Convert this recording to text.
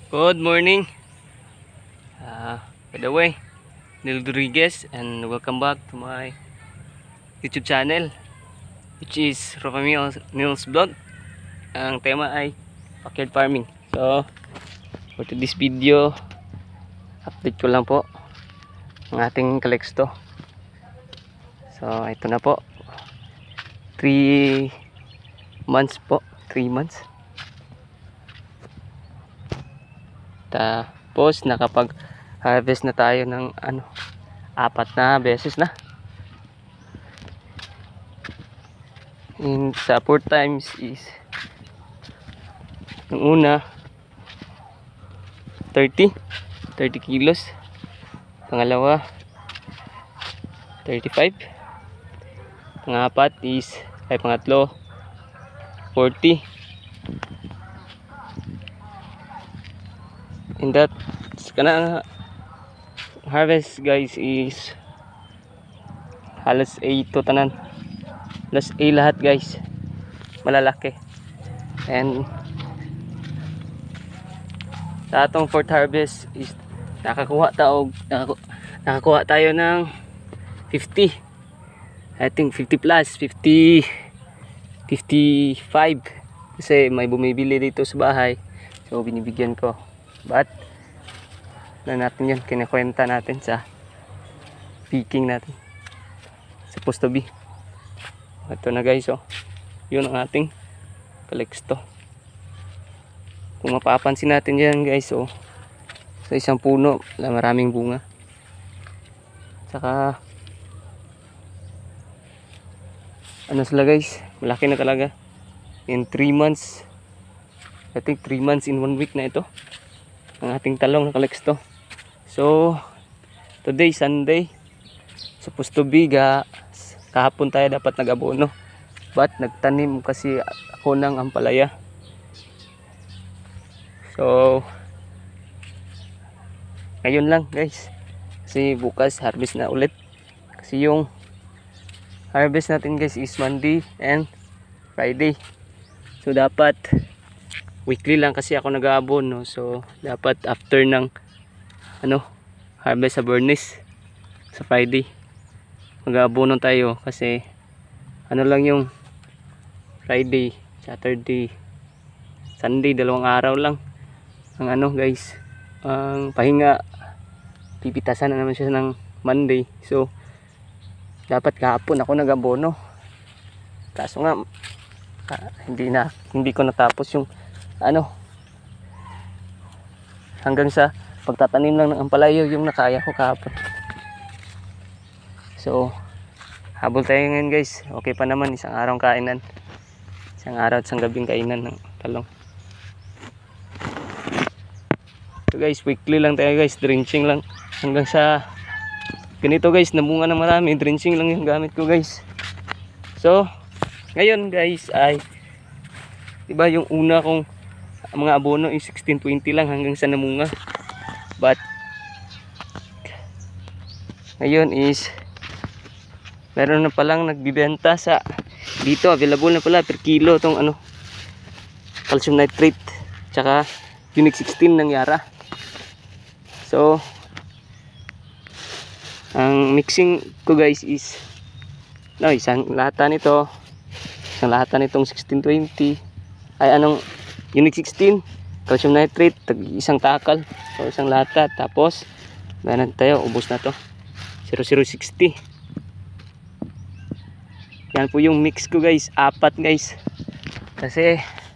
Good morning. By the way, Neil Rodriguez, and welcome back to my YouTube channel, which is Ropa Nils Vlog. Ang tema ay backyard farming. So, for today's video, update ko lang po ang ating kalexto. So, ito na po. 3 months po. 3 months. Tapos nakapag-harvest na tayo ng 4 na beses na. Sa 4 times is yung una 30 kilos, pangalawa 35, pangapat is pangatlo 40. And that kana harvest guys is halos A to tanan, halos A lahat guys, malalaki. And sa atong fourth harvest is nakakuha tayo ng 50, I think 50 plus 50 55 kasi may bumibili dito sa bahay, so binibigyan ko. But na natin yan, kinakwenta natin sa picking natin, supposed to be. Ito na guys, yun ang ating kalexto. Kung mapapansin natin yan guys, sa isang puno na maraming bunga. Saka sila guys, malaki na talaga. In 3 months, I think 3 months in 1 week na ito ang ating talong na kalexto. So today Sunday, supposed to be kahapon tayo dapat nag-abono, but nagtanim kasi ako ng ampalaya. So ngayon lang guys, kasi bukas harvest na ulit. Kasi yung harvest natin guys is Monday and Friday, so dapat weekly lang kasi ako nag-aabono. So dapat after ng harvest sa Bernice sa Friday mag-aabono tayo, kasi lang yung Friday, Saturday, Sunday, 2 araw lang ang guys ang pahinga. Pipitasan na naman siya ng Monday, so dapat kahapon ako nag-abono. Kaso nga hindi ko natapos yung hanggang sa pagtatanim lang ng ampalayo yung nakaya ko kahapon. So habol tayo ngayon guys. Okay pa naman, isang araw kainan, isang araw at isang gabing kainan ng talong. So guys, weekly lang tayo guys, drenching lang hanggang sa ganito guys, namunga na marami. Drenching lang yung gamit ko guys. So ngayon guys ay diba yung una kong mga abono is 16-20 lang hanggang sa namunga, but ngayon is meron na palang nagbibenta sa dito, available na pala per kilo tong calcium nitrate tsaka unique 16 ng Yara. So ang mixing ko guys is isang lata nitong 16-20 ay unique 16 calcium nitrate, isang takal, so isang lata. Tapos meron tayo, ubos na to 0060. Yan po yung mix ko guys, 4 guys, kasi